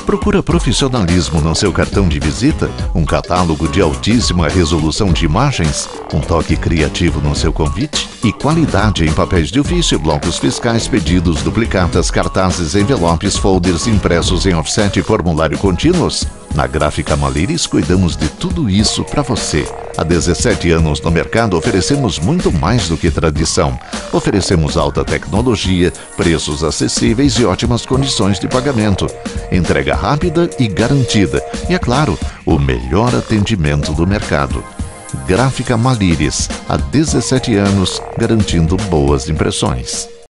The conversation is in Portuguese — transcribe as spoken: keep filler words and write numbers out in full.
Procura profissionalismo no seu cartão de visita? Um catálogo de altíssima resolução de imagens? Um toque criativo no seu convite? E qualidade em papéis de ofício, blocos fiscais, pedidos, duplicatas, cartazes, envelopes, folders impressos em offset e formulário contínuos? Na Gráfica Malíris cuidamos de tudo isso para você. Há dezessete anos no mercado oferecemos muito mais do que tradição. Oferecemos alta tecnologia, preços acessíveis e ótimas condições de pagamento. Entrega rápida e garantida. E, é claro, o melhor atendimento do mercado. Gráfica Malíris, há dezessete anos, garantindo boas impressões.